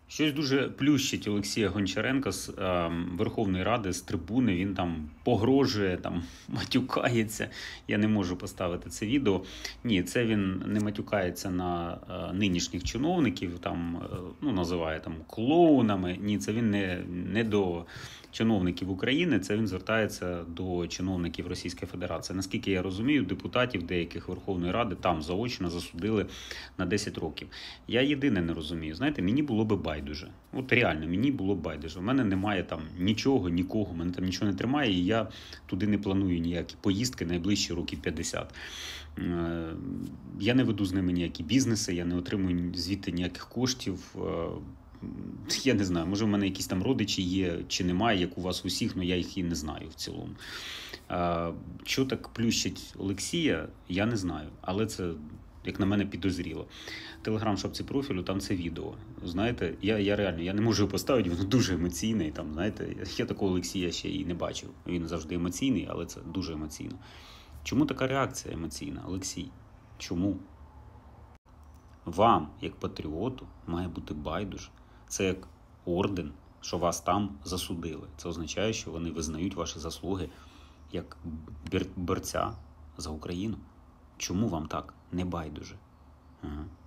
Щось дуже плющить Олексія Гончаренка з Верховної Ради, з трибуни. Він там погрожує, там матюкається. Я не можу поставити це відео. Ні, це він не матюкається на нинішніх чиновників, там, називає там клоунами. Ні, це він не до чиновників України, це він звертається до чиновників Російської Федерації. Наскільки я розумію, депутатів деяких Верховної Ради там заочно засудили на 10 років. Я єдине не розумію. Знаєте, мені було би байдуже. От реально, мені було б байдуже. У мене немає там нічого, нікого, мене там нічого не тримає, і я туди не планую ніякі поїздки найближчі років 50. Я не веду з ними ніякі бізнеси, я не отримую звідти ніяких коштів. Я не знаю, може в мене якісь там родичі є чи немає, як у вас усіх, але я їх і не знаю в цілому. Що так плющить Олексія, я не знаю, але це, як на мене, підозріло. Телеграм-шапці профілю, там це відео. Знаєте, я реально я не можу його поставити, воно дуже емоційне. Там, знаєте, я такого Олексія ще і не бачив. Він завжди емоційний, але це дуже емоційно. Чому така реакція емоційна, Олексій? Чому? Вам, як патріоту, має бути байдуже. Це як орден, що вас там засудили. Це означає, що вони визнають ваші заслуги як борця за Україну. Чому вам так не байдуже? Ага.